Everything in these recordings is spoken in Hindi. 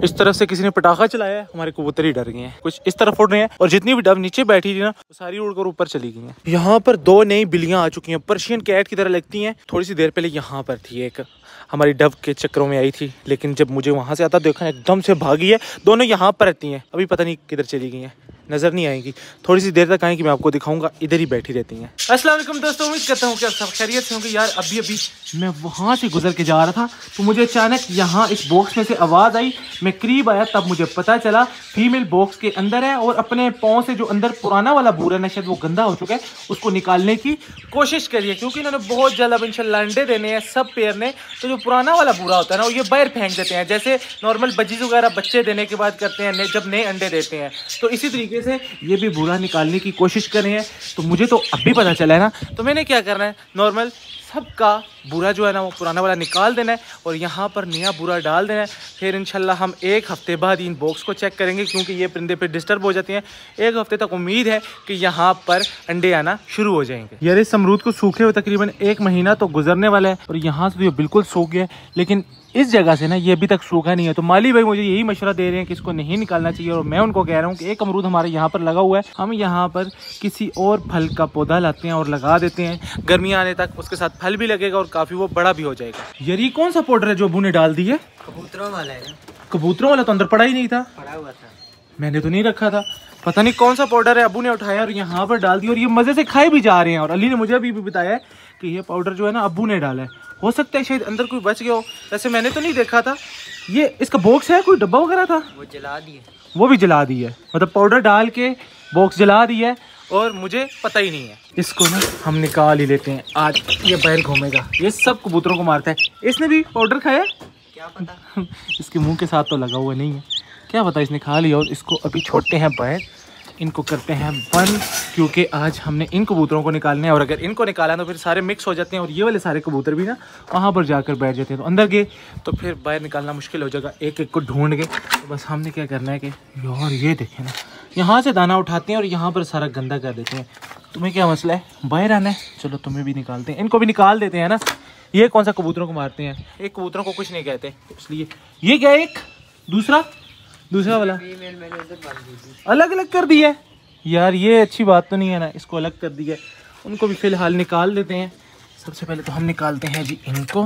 इस तरफ से किसी ने पटाखा चलाया है, हमारे कबूतर ही डर गए हैं, कुछ इस तरफ उड़ रहे हैं और जितनी भी डब नीचे बैठी थी ना वो सारी उड़कर ऊपर चली गई हैं। यहाँ पर 2 नई बिल्लियां आ चुकी हैं, पर्शियन कैट की तरह लगती हैं। थोड़ी सी देर पहले यहाँ पर थी एक, हमारी डब के चक्करों में आई थी, लेकिन जब मुझे वहाँ से आता देखा एकदम से भागी है। दोनों यहाँ पर रहती हैं, अभी पता नहीं किधर चली गई हैं, नजर नहीं आएगी। थोड़ी सी देर तक आएंगी, मैं आपको दिखाऊंगा। इधर ही बैठी रहती हैं। अस्सलाम वालेकुम दोस्तों, उम्मीद करता हूँ कि आप सब खैरियत से होंगे। यार अभी मैं वहाँ से गुजर के जा रहा था तो मुझे अचानक यहाँ इस बॉक्स में से आवाज़ आई। मैं करीब आया तब मुझे पता चला फीमेल बॉक्स के अंदर है और अपने पाँव से जो अंदर पुराना वाला बूरा ना शायद वो गंदा हो चुका है, उसको निकालने की कोशिश करिए, क्योंकि इन्होंने बहुत जल्द अब इंशाल्लाह अंडे देने हैं सब पेयर ने। तो जो पुराना वाला बूरा होता है ना, वो ये बाहर फेंक देते हैं, जैसे नॉर्मल बजीज वगैरह बच्चे देने के बाद करते हैं जब नए अंडे देते हैं। तो इसी तरीके से ये भी बूरा निकालने की कोशिश कर रहे हैं। तो मुझे तो अभी पता चला है ना, तो मैंने क्या करना है, नॉर्मल सबका बूरा जो है ना वो पुराना वाला निकाल देना है और यहाँ पर नया बूरा डाल देना है। फिर इंशाल्लाह हम 1 हफ्ते बाद इन बॉक्स को चेक करेंगे, क्योंकि ये परिंदे पे डिस्टर्ब हो जाती हैं। 1 हफ्ते तक उम्मीद है कि यहाँ पर अंडे आना शुरू हो जाएंगे। यार इस अमरूद को सूखे हुए तकरीबन 1 महीना तो गुजरने वाला है और यहाँ से तो ये बिल्कुल सूख गया है, लेकिन इस जगह से ना ये अभी तक सूखा नहीं है। तो माली भाई मुझे यही मशवरा दे रहे हैं कि इसको नहीं निकालना चाहिए, और मैं उनको कह रहा हूँ कि एक अमरूद हमारे यहाँ पर लगा हुआ है, हम यहाँ पर किसी और फल का पौधा लाते हैं और लगा देते हैं, गर्मियाँ आने तक उसके साथ फल भी लगेगा और काफ़ी वो बड़ा भी हो जाएगा। यार ये कौन सा पाउडर है जो अबू ने डाल दी है? कबूतरों वाला है। कबूतरों वाला तो अंदर पड़ा ही नहीं था, पड़ा हुआ था, मैंने तो नहीं रखा था। पता नहीं कौन सा पाउडर है, अबू ने उठाया और यहाँ पर डाल दिया और ये मज़े से खाए भी जा रहे हैं। और अली ने मुझे अभी भी बताया कि ये पाउडर जो है ना अबू ने डाला है, हो सकता है शायद अंदर कोई बच गया हो, वैसे मैंने तो नहीं देखा था। ये इसका बॉक्स है, कोई डब्बा वगैरह था, वो जला दिए, वो भी जला दी है, मतलब पाउडर डाल के बॉक्स जला दी है और मुझे पता ही नहीं है। इसको ना हम निकाल ही लेते हैं, आज ये बाहर घूमेगा, ये सब कबूतरों को मारता है। इसने भी पाउडर खाया, क्या पता इसके मुंह के साथ तो लगा हुआ नहीं है, क्या पता इसने खा लिया। और इसको अभी छोड़ते हैं बाहर, इनको करते हैं बंद, क्योंकि आज हमने इन कबूतरों को निकालना है और अगर इनको निकाला तो फिर सारे मिक्स हो जाते हैं और ये वाले सारे कबूतर भी ना वहाँ पर जाकर बैठ जाते हैं। तो अंदर गए तो फिर बाहर निकालना मुश्किल हो जाएगा, एक एक को ढूंढ के। तो बस हमने क्या करना है कि यार ये देखें ना, यहाँ से दाना उठाते हैं और यहाँ पर सारा गंदा कर देते हैं। तुम्हें क्या मसला है, बाहर आना है? चलो तुम्हें भी निकालते हैं, इनको भी निकाल देते हैं ना। ये कौन सा कबूतरों को मारते हैं, एक कबूतरों को कुछ नहीं कहते, इसलिए ये क्या एक दूसरा वाला अलग अलग कर दिया। यार ये अच्छी बात तो नहीं है ना, इसको अलग कर दिया, उनको भी फिलहाल निकाल देते हैं। सबसे पहले तो हम निकालते हैं जी इनको।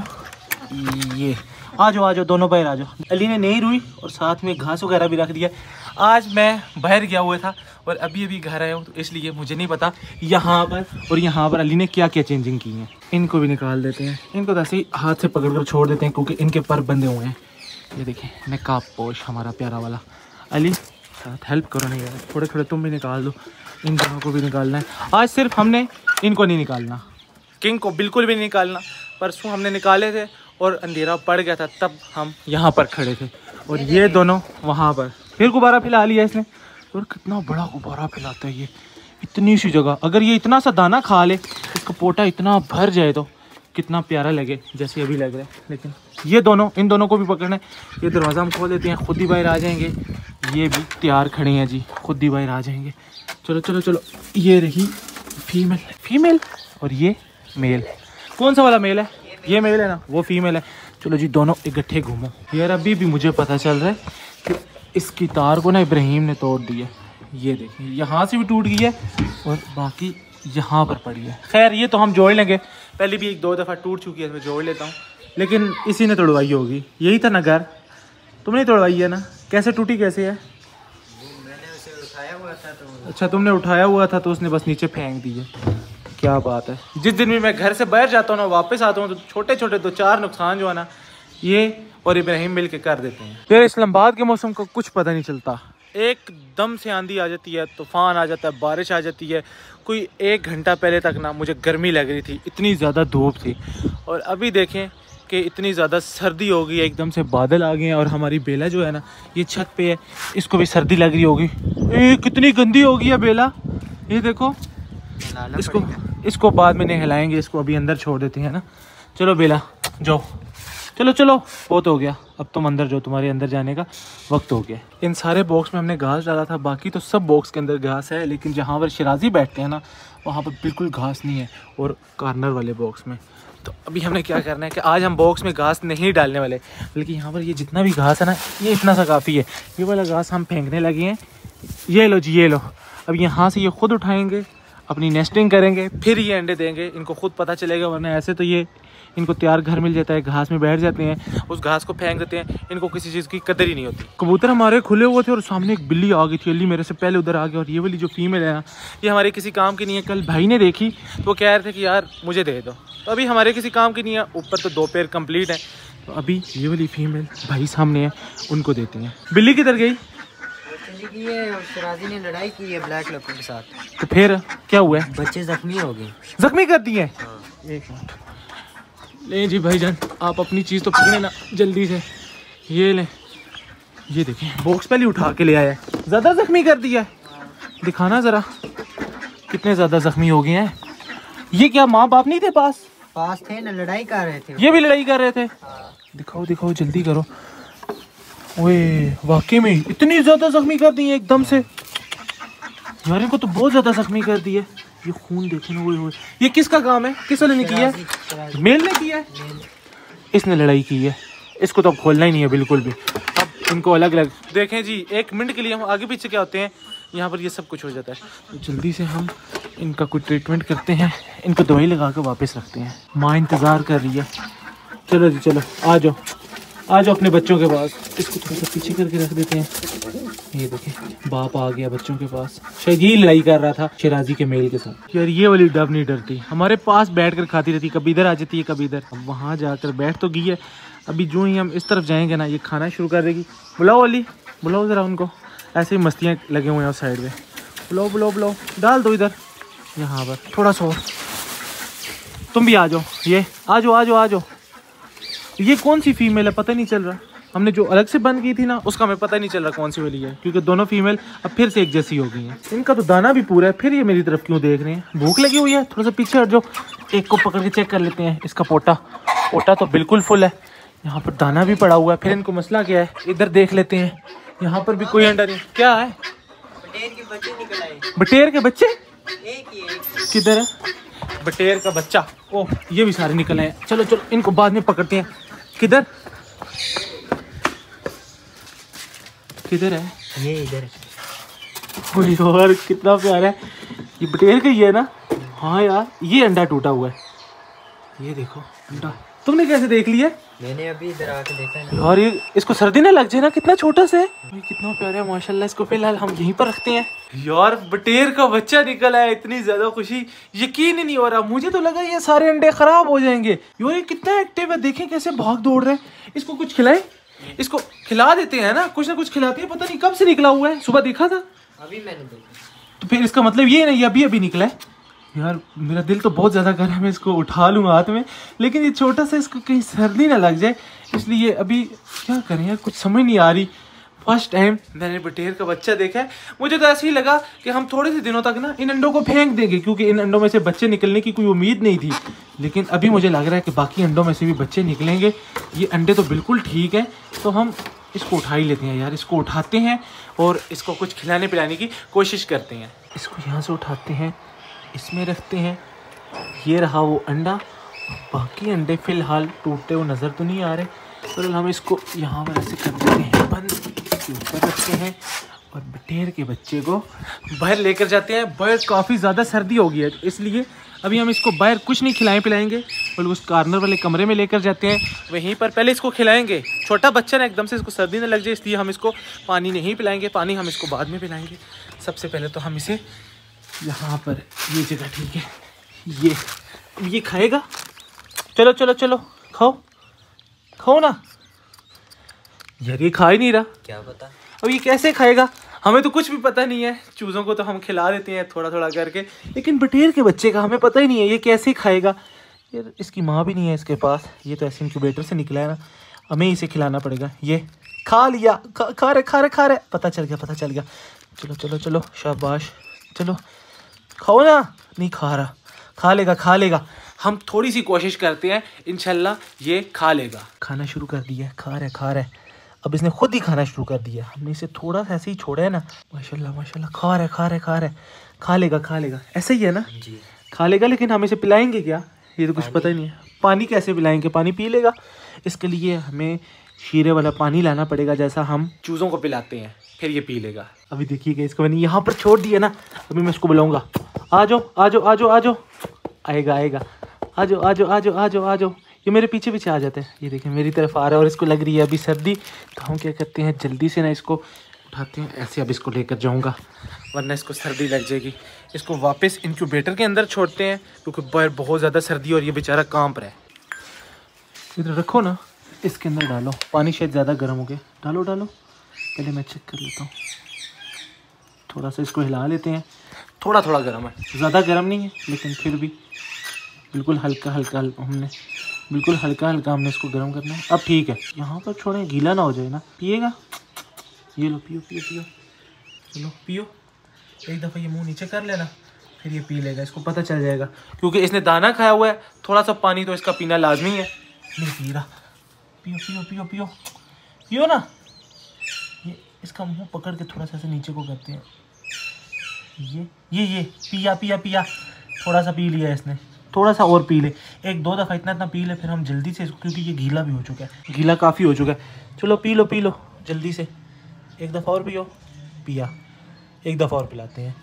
ये आ जाओ दोनों बाहर आ जाओ। अली ने नई रुई और साथ में घास वगैरह भी रख दिया। आज मैं बाहर गया हुआ था और अभी घर आया हूँ, तो इसलिए मुझे नहीं पता यहाँ पर और यहाँ पर अली ने क्या क्या चेंजिंग की है। इनको भी निकाल देते हैं, इनको तो ऐसे ही हाथ से पकड़ कर छोड़ देते हैं क्योंकि इनके पर बंधे हुए हैं। ये देखें नकाब पोश हमारा प्यारा वाला। अली साथ हेल्प करो नहीं यार, थोड़े थोड़े तुम भी निकाल दो, इन दोनों को भी निकालना है। आज सिर्फ हमने इनको नहीं निकालना, किंग को बिल्कुल भी नहीं निकालना। परसों हमने निकाले थे और अंधेरा पड़ गया था, तब हम यहाँ पर खड़े थे और ये दोनों वहाँ पर। फिर गुब्बारा फैला लिया इसने, और कितना बड़ा गुब्बारा फैलाता है ये, इतनी सी जगह। अगर ये इतना सा दाना खा ले, इसका पोटा इतना भर जाए तो कितना प्यारा लगे, जैसे अभी लग रहा है। लेकिन ये दोनों, इन दोनों को भी पकड़ना है। ये दरवाज़ा हम खोल देते हैं, खुद ही बाहर आ जाएंगे। ये भी तैयार खड़े हैं जी, खुद ही बाहर आ जाएंगे। चलो ये रही फीमेल और ये मेल। कौन सा वाला मेल है? ये मेल है ना, वो फीमेल है। चलो जी दोनों इकट्ठे घूमो। यार अभी भी मुझे पता चल रहा है कि इसकी तार को ना इब्राहिम ने तोड़ दिया। ये देखिए यहाँ से भी टूट गई है और बाकी यहाँ पर पड़ी है। खैर ये तो हम जोड़ लेंगे, पहले भी 1-2 दफ़ा टूट चुकी है, मैं जोड़ लेता हूँ। लेकिन इसी ने तोड़वाई होगी, यही था ना घर, तुमने तोड़वाई है ना? कैसे टूटी, कैसे है? मैंने उसे उठाया हुआ था तो। अच्छा तुमने उठाया हुआ था तो उसने बस नीचे फेंक दी है। क्या बात है। जिस दिन भी मैं घर से बाहर जाता हूँ ना, वापस आता हूँ तो छोटे 2-4 नुकसान जो है ना ये और इब्राहिम मिल के कर देते हैं। फिर इस्लामाबाद के मौसम का कुछ पता नहीं चलता, एकदम से आंधी आ जाती है, तूफ़ान आ जाता है, बारिश आ जाती है। कोई 1 घंटा पहले तक ना मुझे गर्मी लग रही थी, इतनी ज़्यादा धूप थी, और अभी देखें कि इतनी ज़्यादा सर्दी हो गई है, एकदम से बादल आ गए हैं। और हमारी बेला जो है ना ये छत पे है, इसको भी सर्दी लग रही होगी। कितनी गंदी हो गई है बेला, ये देखो। इसको बाद में नहलाएंगे, इसको अभी अंदर छोड़ देते हैं ना। चलो बेला जाओ, चलो बहुत हो गया, अब तुम अंदर जाओ, तुम्हारे अंदर जाने का वक्त हो गया। इन सारे बॉक्स में हमने घास डाला था, बाकी तो सब बॉक्स के अंदर घास है, लेकिन जहाँ पर शराजी बैठते हैं ना वहाँ पर बिल्कुल घास नहीं है। और कॉर्नर वाले बॉक्स में तो अभी हमने क्या करना है कि आज हम बॉक्स में घास नहीं डालने वाले, बल्कि यहाँ पर ये जितना भी घास है ना, ये इतना सा काफ़ी है। ये वाला घास हम फेंकने लगे हैं। ये लो जी, ये लो। अब यहाँ से ये खुद उठाएंगे, अपनी नेस्टिंग करेंगे, फिर ये अंडे देंगे। इनको खुद पता चलेगा, वरना ऐसे तो ये इनको तैयार घर मिल जाता है, घास में बैठ जाते हैं, उस घास को फेंक देते हैं। इनको किसी चीज़ की कदर ही नहीं होती। कबूतर हमारे खुले हुए थे और सामने एक बिल्ली आ गई थी। अली मेरे से पहले उधर आ गया। और ये वाली जो फीमेल है ना, ये हमारे किसी काम की नहीं है। कल भाई ने देखी तो वो कह रहे थे कि यार मुझे दे दो, तो अभी हमारे किसी काम की नहीं है। ऊपर तो 2 पैर कंप्लीट है। तो अभी ये वाली फीमेल भाई सामने है, उनको देते हैं। बिल्ली किधर गई? शराजी ने लड़ाई की है ब्लैक लेपर्ड के साथ। तो फिर क्या हुआ है? बच्चे जख्मी हो गए। जख्मी कर दिए? एक मिनट ले जी भाईजान, आप अपनी चीज़ तो पकड़े ना जल्दी से। ये ले, ये देखें, बॉक्स पहले उठा के ले आया है। ज़्यादा जख्मी कर दिया है, दिखाना ज़रा कितने ज़्यादा जख्मी हो गए हैं। ये क्या माँ बाप नहीं थे पास थे ना, लड़ाई कर रहे थे। ये भी लड़ाई कर रहे थे। दिखाओ दिखाओ जल्दी करो। ओए वाकई में इतनी ज़्यादा जख्मी कर दी है एकदम से। यार इनको तो बहुत ज़्यादा जख्मी कर दी है। ये खून देखे ना। वो ये किसका काम है? किस वाले ने किया है? मेल ने किया है। इसने लड़ाई की है। इसको तो अब खोलना ही नहीं है बिल्कुल भी। अब इनको अलग अलग देखें जी। 1 मिनट के लिए हम आगे पीछे क्या होते हैं, यहाँ पर ये सब कुछ हो जाता है। तो जल्दी से हम इनका कुछ ट्रीटमेंट करते हैं, इनको दवाई लगा कर वापस रखते हैं। माँ इंतज़ार कर रही है। चलो जी चलो, आ जाओ आ जाओ अपने बच्चों के पास। इसको थोड़ा सा पीछे करके रख देते हैं। ये देखें बाप आ गया बच्चों के पास। शायद ये लड़ाई कर रहा था शेराजी के मेल के साथ। यार ये वाली डब नहीं डरती, हमारे पास बैठ कर खाती रहती। कभी इधर आ जाती है कभी इधर। अब वहाँ जाकर बैठ तो गई है। अभी जो ही हम इस तरफ जाएंगे ना, ये खाना शुरू कर देगी। बुलाओ अली, बुलाओ ज़रा उनको। ऐसे ही मस्तियाँ लगे हुए हैं उस साइड में। बुलाओ बुलाओ बुलाओ, डाल दो इधर यहाँ पर थोड़ा सा और। तुम भी आ जाओ, ये आ जाओ आ जाओ आ जाओ। ये कौन सी फीमेल है पता नहीं चल रहा। हमने जो अलग से बंद की थी ना, उसका हमें पता नहीं चल रहा कौन सी वाली है, क्योंकि दोनों फीमेल अब फिर से एक जैसी हो गई हैं। इनका तो दाना भी पूरा है, फिर ये मेरी तरफ क्यों देख रहे हैं? भूख लगी हुई है, थोड़ा सा पीछे हट जाओ। एक को पकड़ के चेक कर लेते हैं। इसका पोटा तो बिल्कुल फुल है। यहाँ पर दाना भी पड़ा हुआ है। फिर इनको मसला क्या है, इधर देख लेते हैं। यहाँ पर भी कोई अंडा नहीं। क्या है? बटेर के बच्चे निकल आए। बटेर के बच्चे? एक ही है। किधर है बटेर का बच्चा? ओह ये भी सारे निकल आए। चलो चलो इनको बाद में पकड़ते हैं। किधर किधर है? ये इधर है। यार कितना प्यारा है। ये बटेर का ही है ना? हाँ यार ये अंडा टूटा हुआ है। ये देखो अंडा। तुमने कैसे देख लिया? मैंने अभी इधर आके देखा है। और ये इसको सर्दी ना लग जाए ना, कितना छोटा सा है। ये कितना प्यारा है माशाल्लाह। इसको फिलहाल हम यहीं पर रखते हैं। यार बटेर का बच्चा निकला है, इतनी ज्यादा खुशी, यकीन ही नहीं हो रहा। मुझे तो लगा ये सारे अंडे खराब हो जाएंगे। यार ये कितना एक्टिव है, देखें कैसे भाग दौड़ रहे हैं। इसको कुछ खिलाए, इसको खिला देते हैं ना, कुछ ना कुछ खिलाते हैं। पता नहीं कब से निकला हुआ है, सुबह देखा था। अभी मैंने देखा। तो फिर इसका मतलब ये नहीं अभी अभी निकला है। यार मेरा दिल तो बहुत ज़्यादा कर रहा है मैं इसको उठा लूँ हाथ में, लेकिन ये छोटा सा, इसको कहीं सर्दी ना लग जाए, इसलिए अभी क्या करें यार, कुछ समझ नहीं आ रही। फर्स्ट टाइम मैंने बटेर का बच्चा देखा है। मुझे तो ऐसे ही लगा कि हम थोड़े से दिनों तक ना इन अंडों को फेंक देंगे, क्योंकि इन अंडों में से बच्चे निकलने की कोई उम्मीद नहीं थी। लेकिन अभी मुझे लग रहा है कि बाकी अंडों में से भी बच्चे निकलेंगे। ये अंडे तो बिल्कुल ठीक है, तो हम इसको उठा ही लेते हैं यार। इसको उठाते हैं और इसको कुछ खिलाने पिलाने की कोशिश करते हैं। इसको यहाँ से उठाते हैं, इसमें रखते हैं। ये रहा वो अंडा। बाकी अंडे फ़िलहाल टूटते हुए नज़र तो नहीं आ रहे, तो हम इसको यहाँ पर ऐसे कर देते हैं बंद, इसके ऊपर रखते हैं और बटेर के बच्चे को बाहर लेकर जाते हैं। बाहर काफ़ी ज़्यादा सर्दी हो गई है, इसलिए अभी हम इसको बाहर कुछ नहीं खिलाएं पिलाएंगे, बल्कि उस कॉर्नर वाले कमरे में लेकर जाते हैं। वहीं पर पहले इसको खिलाएंगे। छोटा बच्चा ना, एकदम से इसको सर्दी न लग जाए, इसलिए हम इसको पानी नहीं पिलाएंगे। पानी हम इसको बाद में पिलाएंगे। सबसे पहले तो हम इसे यहाँ पर, ये जगह ठीक है, ये खाएगा। चलो चलो चलो खाओ खाओ ना। यार ये खा ही नहीं रहा, क्या पता अब ये कैसे खाएगा, हमें तो कुछ भी पता नहीं है। चूज़ों को तो हम खिला देते हैं थोड़ा थोड़ा करके, लेकिन बटेर के बच्चे का हमें पता ही नहीं है ये कैसे खाएगा। यार इसकी माँ भी नहीं है इसके पास, ये तो ऐसे इंक्यूबेटर से निकला है ना, हमें इसे खिलाना पड़ेगा। ये खा लिया, खा रहे, पता चल गया। चलो चलो चलो शाबाश, चलो खाओ ना। नहीं खा रहा, खा लेगा। हम थोड़ी सी कोशिश करते हैं, इंशाल्लाह ये खा लेगा। खाना शुरू कर दिया, खा रहा है। अब इसने खुद ही खाना शुरू कर दिया, हमने इसे थोड़ा सा ऐसे ही छोड़ा है ना। माशाल्लाह खा रहा है। खा लेगा, ऐसा ही है ना जी। खा लेगा, लेकिन हम इसे पिलाएंगे क्या? ये तो कुछ पता ही नहीं है। पानी कैसे पिलाएंगे, पानी पी लेगा? इसके लिए हमें शीरे वाला पानी लाना पड़ेगा, जैसा हम चूज़ों को पिलाते हैं, फिर ये पी लेगा। अभी देखिएगा, इसको मैंने यहाँ पर छोड़ दिया ना, अभी मैं इसको बुलाऊंगा। आ जाओ आ जाओ आ जाओ आ जाओ, आएगा आएगा, आ जाओ आ जाओ आ जाओ आ जाओ आ जाओ। ये मेरे पीछे पीछे आ जाते हैं, ये देखिए मेरी तरफ आ रहा है और इसको लग रही है अभी सर्दी। तो हम क्या करते हैं, जल्दी से ना इसको उठाते हैं ऐसे। अब इसको लेकर जाऊंगा वरना इसको सर्दी लग जाएगी। इसको वापस इंक्यूबेटर के अंदर छोड़ते हैं क्योंकि बाहर बहुत ज़्यादा सर्दी और ये बेचारा कांप रहा है। इधर रखो ना, इसके अंदर डालो पानी, शायद ज़्यादा गर्म हो गया। डालो डालो, पहले मैं चेक कर लेता हूँ। थोड़ा सा इसको हिला लेते हैं। थोड़ा थोड़ा गर्म है, ज़्यादा गर्म नहीं है, लेकिन फिर भी बिल्कुल हल्का हल्का हमने हमने इसको गर्म करना है। अब ठीक है, यहाँ पर छोड़ें, गीला ना हो जाए ना। पिएगा? ये लो, पियो पियो पियो, चलो पियो। एक दफ़ा ये मुंह नीचे कर लेना, फिर ये पी लेगा, इसको पता चल जाएगा। क्योंकि इसने दाना खाया हुआ है, थोड़ा सा पानी तो इसका पीना लाजमी है। नहीं पी रहा, पियो पियो पियो पियो पियो ना। ये इसका मुंह पकड़ के थोड़ा सा नीचे को करते हैं। ये पिया पिया पिया, थोड़ा सा पी लिया इसने, थोड़ा सा और पी ले। एक दो दफ़ा इतना पी ले, फिर हम जल्दी से इसको, क्योंकि ये गीला भी हो चुका है, गीला काफ़ी हो चुका है। चलो पी लो जल्दी से, एक दफ़ा और पियो। पिया, एक दफ़ा और पिलाते हैं।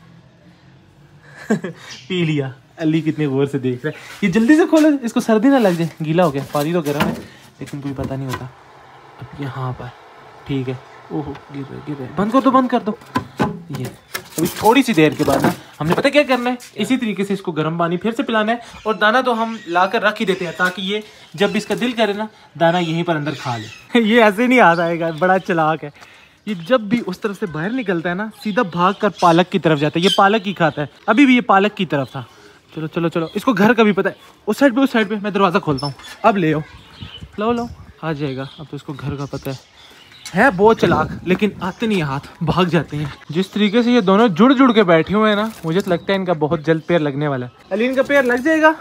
पी लिया। अली कितने गौर से देख रहा है। ये जल्दी से खोलो, इसको सर्दी ना लग जाए। गीला हो गया, पानी तो गर्म है लेकिन कोई पता नहीं होता। अब यहाँ पर ठीक है। ओहो गिर रहे, बंद कर दो। ये अभी थोड़ी सी देर के बाद ना हमने पता क्या करना है, इसी तरीके से इसको गर्म पानी फिर से पिलाना है। और दाना तो हम ला कर रख ही देते हैं ताकि ये जब भी इसका दिल करे ना, दाना यहीं पर अंदर खा ले। ये ऐसे नहीं आ जाएगा, बड़ा चालाक है। ये जब भी उस तरफ से बाहर निकलता है ना, सीधा भाग कर पालक की तरफ जाता है। ये पालक ही खाता है, अभी भी ये पालक की तरफ था। चलो चलो चलो, इसको घर का भी पता है। उस साइड पे मैं दरवाज़ा खोलता हूँ। अब ले आओ, लो आ जाएगा। अब तो इसको घर का पता है बहुत चालाक, लेकिन आते नहीं हाथ, भाग जाते हैं। जिस तरीके से ये दोनों जुड़ के बैठे हुए हैं ना, मुझे तो लगता है इनका बहुत जल्द पैर लगने वाला है। अली इनका पैर लग जाएगा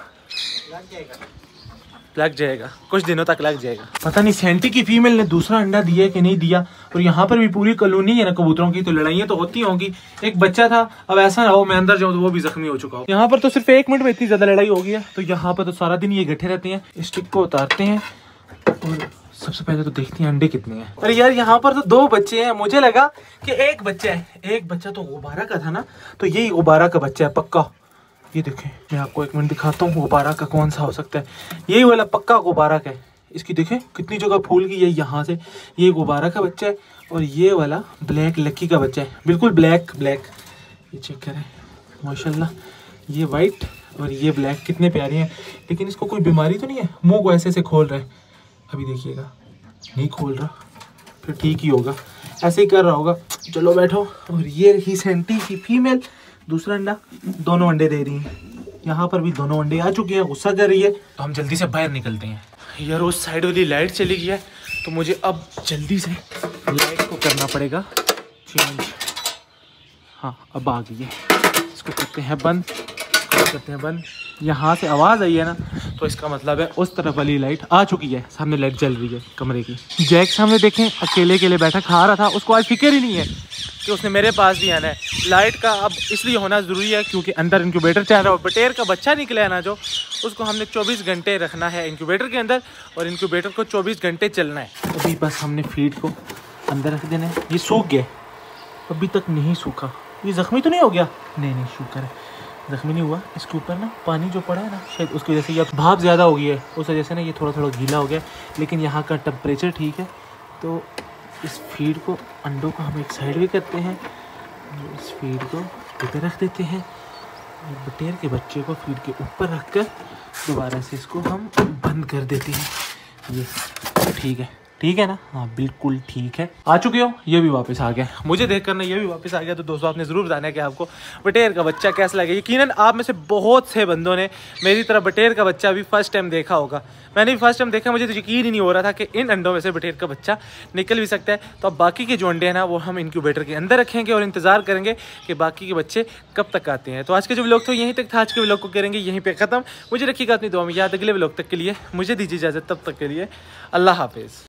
कुछ दिनों तक लग जाएगा। पता नहीं सेंटी की फीमेल ने दूसरा अंडा दिया कि नहीं दिया। और यहाँ पर भी पूरी कॉलोनी है ना कबूतरों की, तो लड़ाइयाँ तो होती होंगी। एक बच्चा था, अब ऐसा ना हो मैं अंदर जाऊँ तो वो भी जख्मी हो चुका हो। यहाँ पर तो सिर्फ 1 मिनट में इतनी ज्यादा लड़ाई हो गई है, तो यहाँ पर तो सारा दिन ये इकट्ठे रहते हैं। स्टिक को उतारते हैं और सबसे पहले तो देखते हैं अंडे कितने हैं। अरे यार यहाँ पर तो 2 बच्चे हैं, मुझे लगा कि एक बच्चा है। एक बच्चा तो गुब्बारा का था ना, तो यही गुब्बारा का बच्चा है पक्का। ये देखें, मैं आपको 1 मिनट दिखाता हूँ गुब्बारा का कौन सा हो सकता है। यही वाला पक्का गुब्बारा का है। इसकी देखें कितनी जगह फूल गई है यहाँ से। ये गुब्बारा का बच्चा है और ये वाला ब्लैक लक्की का बच्चा है, बिल्कुल ब्लैक। ये चेक करें माशाल्लाह, ये वाइट और ये ब्लैक, कितने प्यारे हैं। लेकिन इसको कोई बीमारी तो नहीं है, मुँह को ऐसे खोल रहा है। अभी देखिएगा, नहीं खोल रहा, फिर ठीक ही होगा, ऐसे ही कर रहा होगा। चलो बैठो। और ये रही सेंटी की फीमेल, दूसरा अंडा। दोनों अंडे दे रही हैं। यहाँ पर भी दोनों अंडे आ चुके हैं, गुस्सा कर रही है। तो हम जल्दी से बाहर निकलते हैं। यार उस साइड वाली लाइट चली गई है, तो मुझे अब जल्दी से लाइट को करना पड़ेगा चेंज। हाँ अब आ गई है, इसको करते हैं बंद। यहाँ से आवाज़ आई है ना, तो इसका मतलब है उस तरफ वाली लाइट आ चुकी है। सामने लाइट जल रही है कमरे की। जैक सामने देखें अकेले बैठा खा रहा था, उसको आज फिक्र ही नहीं है कि उसने मेरे पास भी आना है। लाइट का अब इसलिए होना ज़रूरी है क्योंकि अंदर इंक्यूबेटर चल रहा है और बटेर का बच्चा निकला है ना, जो उसको हमने 24 घंटे रखना है इंक्यूबेटर के अंदर, और इंक्यूबेटर को 24 घंटे चलना है। अभी बस हमने फीड को अंदर रख देना है। ये सूख गया, अभी तक नहीं सूखा। ये ज़ख्मी तो नहीं हो गया? नहीं सूखा है, ज़ख्मी नहीं हुआ। इसके ऊपर ना पानी जो पड़ा है ना, शायद उसकी वजह से ये भाप ज़्यादा हो गई है, उस वजह से ना ये थोड़ा गीला हो गया। लेकिन यहाँ का टेम्परेचर ठीक है। तो इस फीड को, अंडों को हम एक साइड भी करते हैं, इस फीड को ऊपर रख देते हैं। बटेर के बच्चे को फीड के ऊपर रखकर दोबारा से इसको हम बंद कर देते हैं। ये ठीक है ना? हाँ बिल्कुल ठीक है। आ चुके हो, ये भी वापस आ गया। मुझे देख कर ना ये भी वापस आ गया। तो दोस्तों आपने ज़रूर बताना है कि आपको बटेर का बच्चा कैसा लगा। यकीनन आप में से बहुत से बंदों ने मेरी तरह बटेर का बच्चा भी फर्स्ट टाइम देखा होगा। मैंने भी फर्स्ट टाइम देखा, मुझे तो यकीन ही नहीं हो रहा था कि इन अंडों में से बटेर का बच्चा निकल भी सकता है। तो अब बाकी के जो अंडे हैं ना, वो हम इंक्यूबेटर के अंदर रखेंगे और इंतज़ार करेंगे कि बाकी के बच्चे कब तक आते हैं। तो आज के जो व्लॉग था यहीं तक था। आज के व्लॉग को करेंगे यहीं पर ख़त्म। मुझे रखिएगा अपनी दुआ में याद। अगले व्लॉग तक के लिए मुझे दीजिए इजाज़त, तब तक के लिए अल्लाह हाफिज़।